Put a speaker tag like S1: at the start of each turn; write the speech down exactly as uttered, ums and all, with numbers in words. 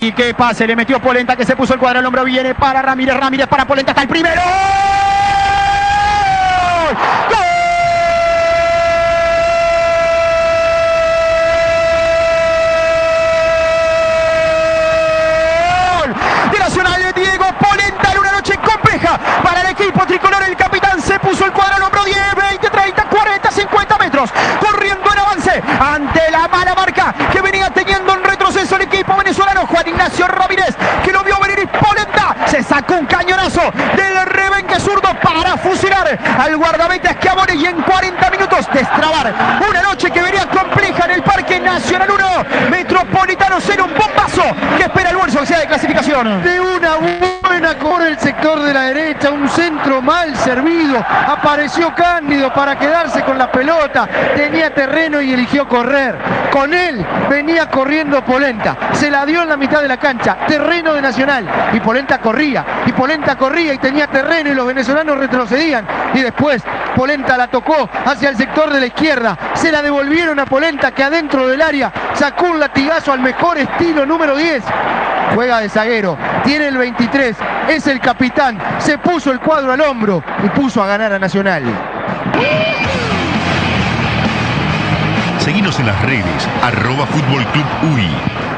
S1: Y qué pase, le metió Polenta que se puso el cuadro al hombro, viene para Ramírez, Ramírez para Polenta, está el primero. ¡Gol! De Nacional de Diego Polenta en una noche compleja para el equipo tricolor. El capitán se puso el cuadro al hombro, diez, veinte, treinta, cuarenta, cincuenta metros, corriendo en avance ante la mala marca que venía teniendo en retroceso el equipo venezolano. Juan Ignacio Ramírez, que lo vio venir, y Polenta se sacó un cañonazo del rebenque zurdo para fusilar al guardameta Schiavone y en cuarenta minutos destrabar una noche que venía compleja en el Parque Nacional uno, Metropolitano cero, un bombazo que espera el bolso que sea de clasificación.
S2: De una buena por el sector de la derecha, un centro mal servido, apareció Cándido para quedarse con la pelota, tenía terreno y eligió correr. Con él venía corriendo Polenta, se la dio en la mitad de la cancha, terreno de Nacional, y Polenta corría, y Polenta corría y tenía terreno y los venezolanos retrocedían, y después Polenta la tocó hacia el sector de la izquierda, se la devolvieron a Polenta, que adentro del área sacó un latigazo al mejor estilo número diez, juega de zaguero, tiene el veintitrés, es el capitán, se puso el cuadro al hombro y puso a ganar a Nacional.
S3: Seguinos en las redes, arroba Fútbol Club U I.